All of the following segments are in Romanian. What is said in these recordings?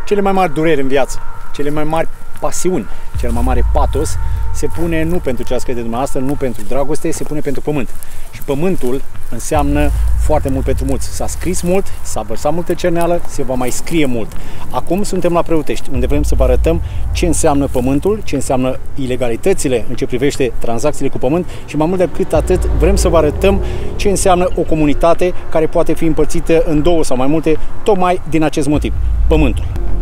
cele mai mari dureri în viață, cele mai mari pasiuni, cel mai mare patos se pune nu pentru ce ați crede dumneavoastră, nu pentru dragoste, se pune pentru pământ. Și pământul înseamnă foarte mult pentru mulți. S-a scris mult, s-a vărsat multă cerneală, se va mai scrie mult. Acum suntem la Preotești, unde vrem să vă arătăm ce înseamnă pământul, ce înseamnă ilegalitățile în ce privește tranzacțiile cu pământ și mai mult decât atât vrem să vă arătăm ce înseamnă o comunitate care poate fi împărțită în două sau mai multe, tocmai din acest motiv, pământul.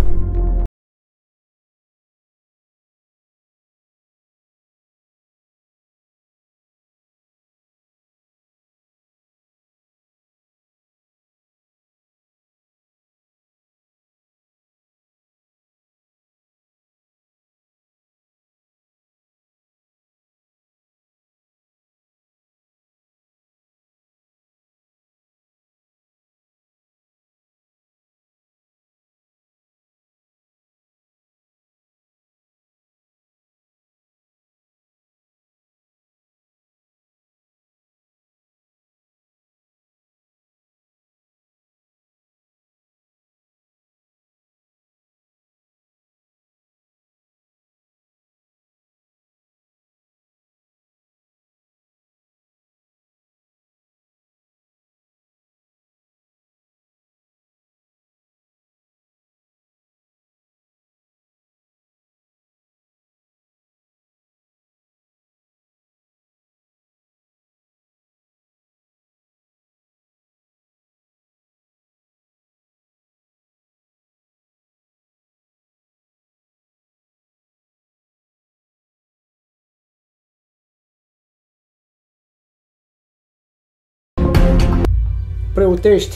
Preotești,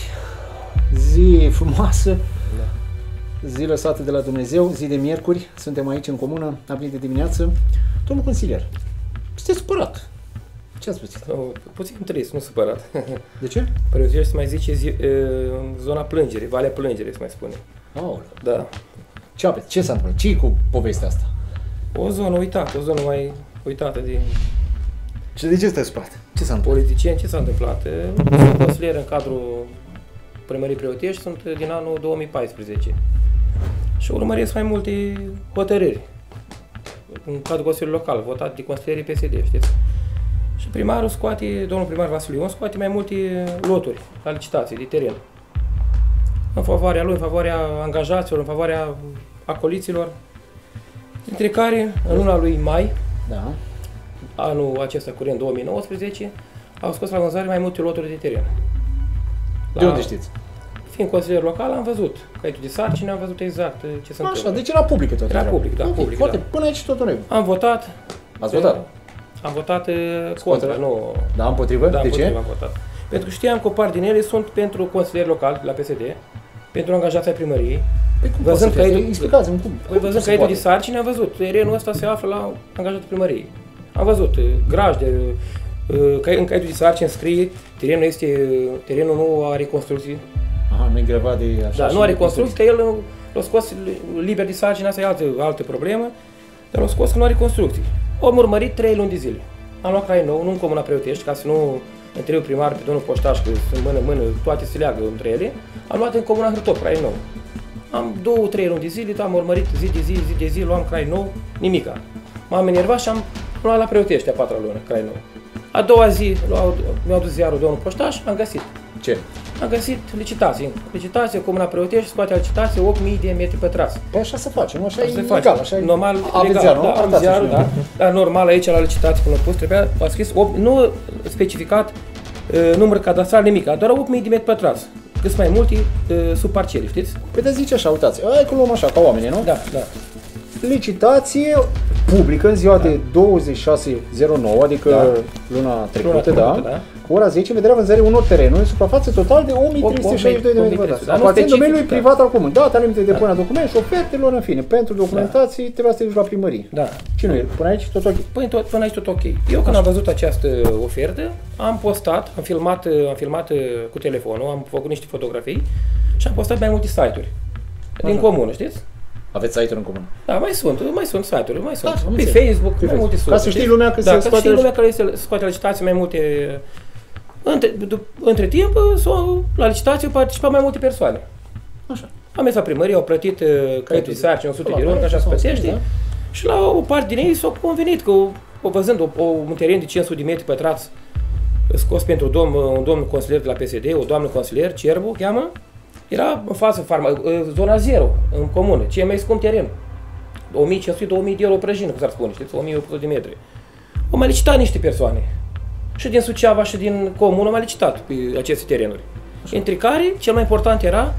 zi frumoasă, zi lăsată de la Dumnezeu, zi de miercuri, suntem aici în comună, a venit de dimineață. Domnul consilier, sunteți supărat. Ce ați pățit? Puțin trist, nu supărat. De ce? Preotești se mai zice zona plângerii, Valea Plângerii se mai spune. Aoleu. Da. Ce s-a întâmplat? Ce-i cu povestea asta? O zonă uitată, o zonă mai uitată de Și de ce sunteți supărat? Ce s-a întâmplat? politicieni. Ce s-a întâmplat? Sunt consilier în cadrul Primăriei Preotești, sunt din anul 2014. Și urmăresc mai multe hotărâri în cadrul Consiliului Local, votat de consilierii PSD, știți? Și primarul scoate, domnul primar Vasile Ion, scoate mai multe loturi la licitații de teren. În favoarea lui, în favoarea angajaților, în favoarea acoliților. Dintre care, în luna lui mai, Da. anul acesta curent 2019, au scos la vânzare mai multe loturi de teren. De unde știți? Fiind consilier local, am văzut caietul de sarcini, am văzut exact ce se întâmplă. Așa, deci era publică tot. Era public, da, public, Poate, da. până aici tot în regulă. Am votat. Ați votat? Am votat contra, nu... Da, împotrivă? Da, De ce? am votat. Pentru că știam că o parte din ele sunt pentru consilieri locali la PSD, pentru angajații ai primăriei. Păi cum Văzând poate să fie? caietul- Explicați-mi cum. Păi văzând caietul de sarcini, am văzut. Terenul ăsta se află la angajatul primăriei. Am văzut grajde, în caietul de sarcini scrie terenul nu are construcții. Aha, nu e grevat de așa. Da, și nu are de construcții, că el l-a scos liber de sarcini, asta e altă problemă, dar l-a scos că nu are construcții. Am urmărit 3 luni de zile. Am luat crai nou, nu în Comuna Preotești, ca să nu întreb primar pe domnul Poștaș, că sunt mână-mână, toate se leagă între ele. Am luat în Comuna Hârtop, crai nou. Am 2-3 luni de zile, am urmărit zi de zi, luam crai nou, nimica. M-am enervat și am luat la Preotești a 4-a lună, crai nou. A doua zi mi-au dus ziarul domnul Poștaș, am găsit. Ce? Am găsit licitație, Comuna Preotești, scoate la licitație 8.000 de metri pătrați. Păi așa se face, nu? Așa e Se legal, face. așa e... Normal, Aveți legal, ziarul, da, nu? am Arătați-și ziarul, mie. da. Dar normal aici la licitație până pus trebuia, a scris, nu specificat număr cadastral, nimic, doar 8.000 de metri pătrați. Cât mai multe sub parcele, știți? Păi de zice așa, uitați, hai că luăm așa, ca oamenii, nu? Da, da. Licitație publică în ziua de 26/09, adică luna trecută, da, cu ora 10, în vederea vânzării unor terenuri, suprafață total de 1.362 de metri pătrați. Aparțin domeniului privat al comun. Data limită de depunere a documente și ofertelor, în fine. Pentru documentații trebuia să te duci la primărie. Da. Și nu e, până aici tot ok. Până aici tot ok. Eu când am văzut această ofertă, am postat, am filmat cu telefonul, am făcut niște fotografii și am postat mai multe site-uri din comună, știți? Aveți site-uri în comun? Da, mai sunt site-uri, mai sunt. Da, Pe Facebook, mai multe Ca să știi lumea că se scoate lumea care se scoate la licitație mai multe. Între timp, la licitație participau mai multe persoane. Așa. Am mers la primărie, au plătit caietul de sarcini, 100 de luni, că așa se plătește. Da? Și la o parte din ei s-au convenit că, văzând un teren de 500 de metri pătrați scos pentru un domn consilier de la PSD, o doamnă consilier, Cerbu, cheamă, era în față zona 0, în comună, cel mai scump teren. 1500-2000 de euro o prăjină, cum s-ar spune, știți, 1800 de metri. Au mai licitat niște persoane. Și din Suceava și din comună au mai licitat pe aceste terenuri. Așa. Între care, cel mai important era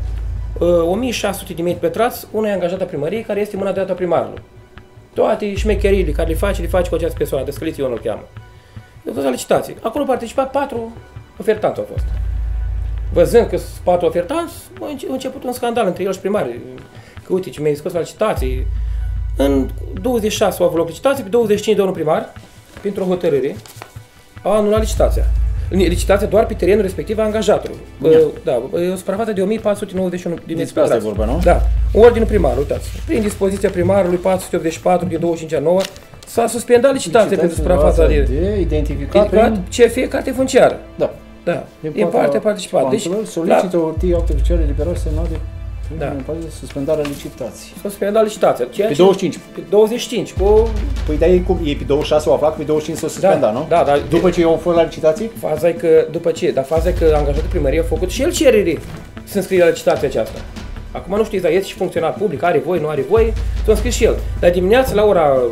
1600 de metri pătrați, una e angajată primăriei, care este mâna dreaptă a primarului. Toate șmecheriile care le face cu această persoană, descăliți eu nu-l cheamă. Eu fost la licitație. Acolo au participat 4 ofertanți au fost. Văzând că sunt 4 ofertanți, a început un scandal între el și primarii. Că uite ce mi-ai scos la licitație. În 26 au avut loc licitație, pe 25 domnul primar, printr-o hotărâre, au anulat licitația. Licitația doar pe terenul respectiv a angajatului. Da, o suprafață de 1491 de metri pătrați. Vorba, nu? Da. Ordinul primarului, uitați. Prin dispoziția primarului 484 din 25/9 s-a suspendat licitația pentru suprafața de identificat CF, carte funciară. Da. Da. Din partea participată. Deci solicită o hârtie acte oficiale liberale semnate da. Suspendarea licitației. Suspendat licitația. Pe 25. Pe 25. Păi de e pe 26 o aflat, că pe 25 s-o suspendat, nu? Da, da. După ce eu fost la licitație? Faza e că, după ce? Dar faza e că angajatul primăriei a făcut și el cerere să înscrie la licitația aceasta. Acum nu știți, dar este și funcționar public, are voie, nu are voie, s-a înscris și el. Dar dimineața la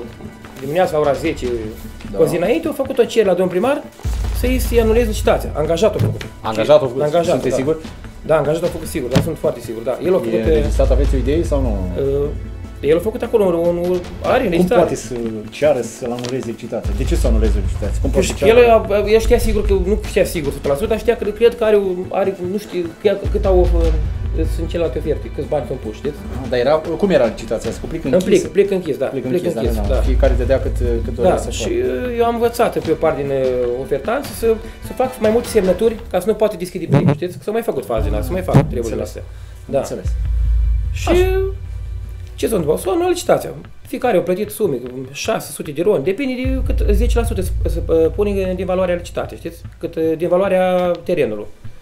ora 10, o zi înainte, a făcut o cerere la domnul primar să-i anuleze licitația. Angajatul a făcut. Angajatul a făcut? Sunteți sigur? Da, angajatul a făcut sigur, dar sunt foarte sigur, da. El a făcut... E înregistrat, aveți o idee sau nu? El a făcut acolo are înregistrat. Cum poate să ceară să-l anuleze licitația? De ce să anuleze licitația? Cum poate el știa sigur că, nu știa sigur 100%, dar știa că cred că are nu știu, cât au sunt celelalte oferte, câți bani sunt puși, știți? Dar cum era licitația? Cu plic închis? Plic închis, da. Plic închis, da. Fiecare dădea cât dorea să facă. Și eu am învățat pe o parte din ofertanți să fac mai multe semnături ca să nu poate deschide plicul, știți? Că s-au mai făcut fazele astea, să mai fac treburile astea. Da. Înțeles. Și ce s-a întâmplat? S-a anulat licitația. Fiecare a plătit sume, 600 de RON, depinde de cât 10% se pune din valoarea licitației, știți? Cât din valoarea terenului.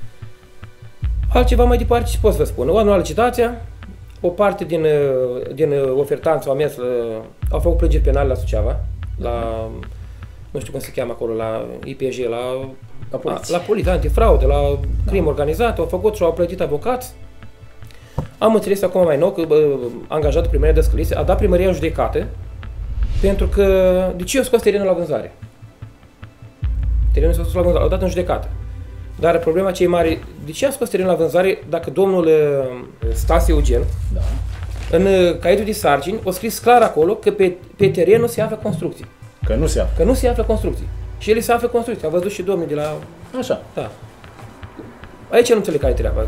Altceva mai departe ce pot să vă spun. Au anulat licitația, o parte din ofertanți au făcut plângeri penale la Suceava, la, nu știu cum se cheamă acolo, la IPJ, la poliție, antifraudă, la crimă organizată, au făcut și au plătit avocați. Am înțeles acum mai nou că angajatul primăria de Scălițe a dat primăria în judecată pentru că, de ce eu scos terenul la vânzare? Terenul s-a scos la vânzare, au dat în judecată. Dar problema cea mare, de ce a scos terenul la vânzare dacă domnul Stase Eugen, în caietul de sarcini, a scris clar acolo că pe teren nu se află construcții. Că nu se află. Că nu se află construcții. Și el se află construcții. A văzut și domnul de la... Așa. Da. Aici nu înțeleg care e treaba.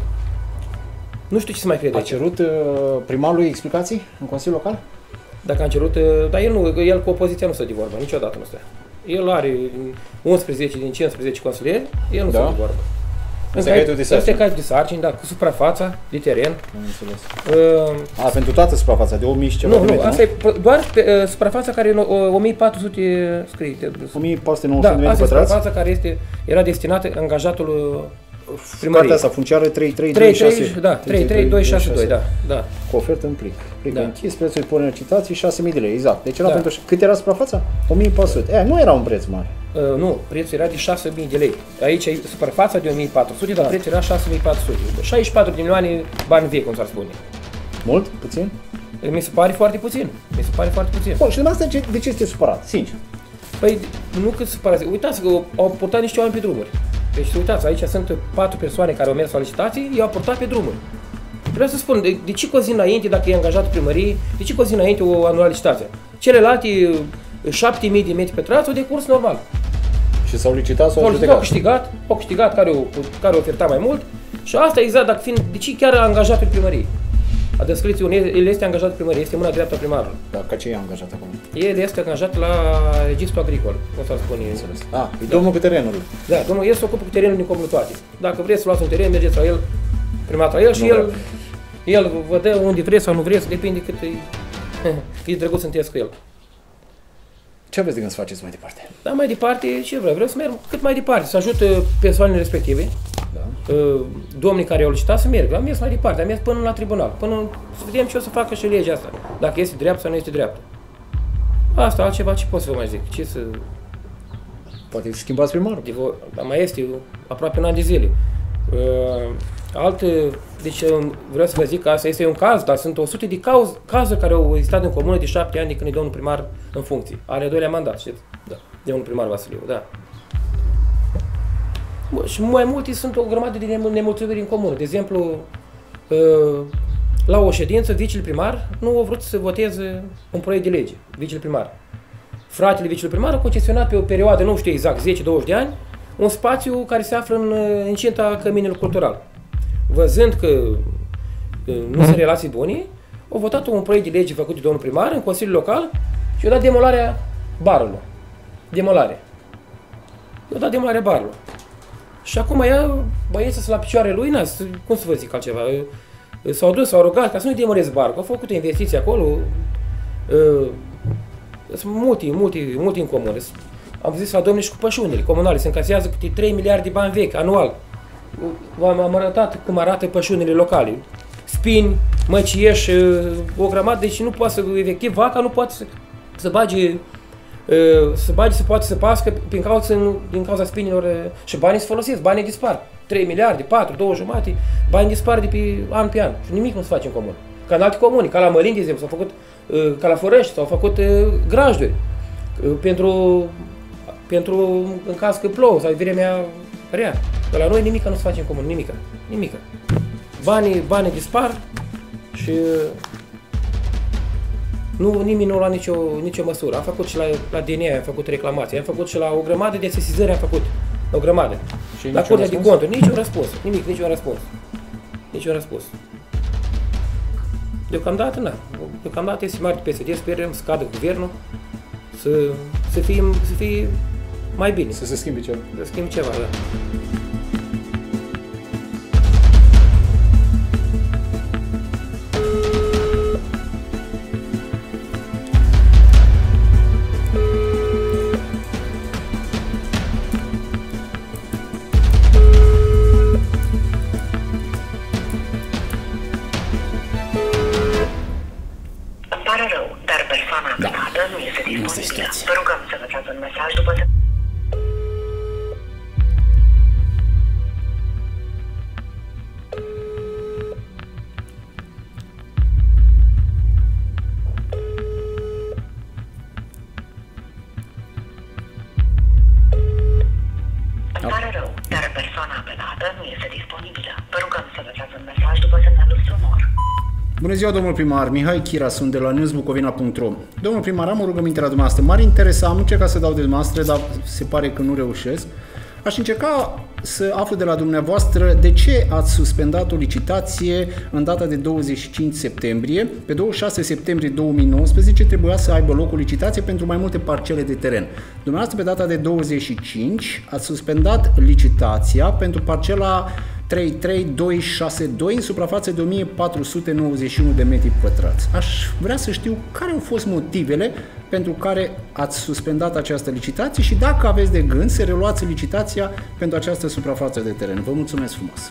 Nu știu ce să mai crede. A cerut primarului explicații în Consiliul Local? Dacă am cerut, dar el cu opoziția nu stă de vorbă, niciodată nu stă. El are 11 din 15 consilieri, el nu stă de vorbă. Asta e caietul de sarcini? Asta e caietul de sarcini, da, cu suprafața de teren. Am înțeles. Pentru toată suprafața, de 1000 și ceva de metri, asta e doar suprafața care e 1400 scrie. 1490 de metri pătrați? Da, asta e suprafața care era destinată angajatul primăriei. Partea asta funciară 33262. Da, 33262, da. Cu ofertă în plic. Plic închis, prețul de punere în licitație 6.000 de lei, exact. Deci era pentru... Cât era suprafața? 1400. Nu era un preț mare. Nu, prețul era de 6.000 de lei. Aici e suprafața de 1.400, dar prețul era 6.400. 64 de milioane bani vechi, cum s-ar spune. Mult? Puțin? Mi se pare foarte puțin. Bun, și dumneavoastră de ce este supărat? Sincer. Păi, nu cât supărat. Uitați că au purtat niște oameni pe drumuri. Deci, uitați, aici sunt 4 persoane care au mers la licitații, i-au purtat pe drumuri. Vreau să spun, de ce cu o zi înainte, dacă e angajat primărie, de ce cu o zi înainte o anulat licitația? Celelalte 7.000 de metri pătrați au decurs normal. Și s-au licitat sau au câștigat care oferta mai mult și asta exact, dacă fiind, de ce chiar angajatul primăriei? A descris el este angajat primărie, este mâna dreaptă a primarului. Dar ca ce e angajat acolo? El este angajat la registrul agricol, cum s-ar spune. E domnul cu terenul. Da, domnul, el se ocupă cu terenul din comunitate. Dacă vreți să luați un teren, mergeți la el, primatul la el și el vă dă unde vreți sau nu vreți, depinde cât e drăguț sunteți cu el. Ce aveți de gând să faceți mai departe? Da, mai departe, ce vreau? Vreau să merg cât mai departe, să ajut persoanele respective. Da. domnii care au licitat să meargă. Am mers mai departe, am mers până la tribunal, până să vedem ce o să facă și legea asta, dacă este dreaptă sau nu este dreaptă. Asta, altceva ce pot să vă mai zic? Ce să... Poate fi schimbați primarul. Mai este aproape un an de zile. Deci vreau să vă zic că asta este un caz, dar sunt 100 de cazuri care au existat în comună de 7 ani de când e domnul primar în funcție. Are 2-lea mandat, știți? Da. Domnul primar Vasiliu, da. Și mai multe sunt o grămadă de nemulțumiri în comună. De exemplu, la o ședință, vicele primar nu a vrut să voteze un proiect de lege, vicele primar. Fratele vicele primar a concesionat pe o perioadă, nu știu exact, 10-20 de ani, un spațiu care se află în incinta căminului cultural. Văzând că nu sunt relații bune, au votat un proiect de lege făcut de domnul primar în Consiliul Local și a dat demolarea barului. Demolare. I-a dat demolarea barului. Și acum ea, băieții sunt la picioare lui, cum să vă zic altceva, s-au dus, s-au rugat ca să nu-i demoleze barul, au făcut o investiție acolo, sunt multe în comună. Am zis la domnii și cu pășunile comunale, se încasează câte 3 miliarde de bani vechi, anual. Am arătat cum arată pășunile locale. Spini, măcieși, o grămadă, deci nu poate să, efectiv, vaca nu poate să bage, să poate să pască din cauza spinilor și banii se folosesc, banii dispar. 3 miliarde, 4, 2 jumate, banii dispar de pe an pe an și nimic nu se face în comun. Ca în alte comuni, ca la Mălin, de exemplu, s-au făcut, ca la Fărăști, s-au făcut grajduri pentru în caz că plouă sau vremea rea. Că la noi nimic nu se face în comun, nimic. Banii dispar și nimeni nu a luat nicio măsură. Am făcut și la DNA, am făcut reclamații, am făcut și la o grămadă de sesizări, am făcut o grămadă. Și la Curtea de Conturi, niciun răspuns. Deocamdată este mare PSD, sperăm să cadă guvernul, să fie mai bine. Să se schimbe ceva. Să schimbe ceva, da. Vă rugăm să lăsați un mesaj după ce... Îmi pare rău, dar persoana apelată nu este disponibilă. Vă rugăm să lăsați un mesaj după semnalul sonor. Bună ziua, domnul primar, Mihai Chira, sunt de la newsbucovina.ro. Domnul primar, am o rugăminte la dumneavoastră. M-ar interesa, am încercat să dau de dumneavoastră, dar se pare că nu reușesc. Aș încerca să aflu de la dumneavoastră de ce ați suspendat o licitație în data de 25 septembrie. Pe 26 septembrie 2019 trebuia să aibă loc o licitație pentru mai multe parcele de teren. Dumneavoastră, pe data de 25, ați suspendat licitația pentru parcela 33262 în suprafață de 1491 de metri pătrați. Aș vrea să știu care au fost motivele pentru care ați suspendat această licitație și dacă aveți de gând să reluați licitația pentru această suprafață de teren. Vă mulțumesc frumos!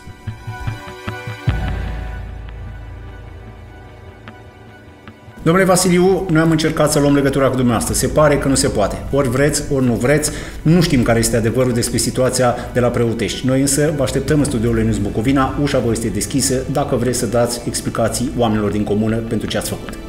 Domnule Vasiliu, noi am încercat să luăm legătura cu dumneavoastră. Se pare că nu se poate. Ori vreți, ori nu vreți. Nu știm care este adevărul despre situația de la Preotești. Noi însă vă așteptăm în studioul News Bucovina. Ușa vă este deschisă dacă vreți să dați explicații oamenilor din comună pentru ce ați făcut.